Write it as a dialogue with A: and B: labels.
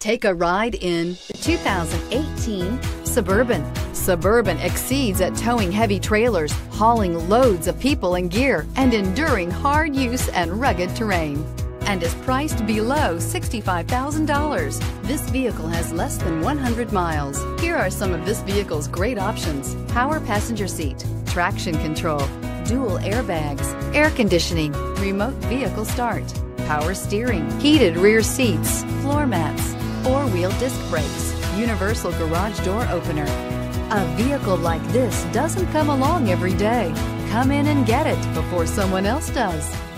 A: Take a ride in the 2018 Suburban. Suburban exceeds at towing heavy trailers, hauling loads of people and gear, and enduring hard use and rugged terrain, and is priced below $65,000. This vehicle has less than 100 miles. Here are some of this vehicle's great options: power passenger seat, traction control, dual airbags, air conditioning, remote vehicle start, power steering, heated rear seats, floor mats, four-wheel disc brakes, universal garage door opener. A vehicle like this doesn't come along every day. Come in and get it before someone else does.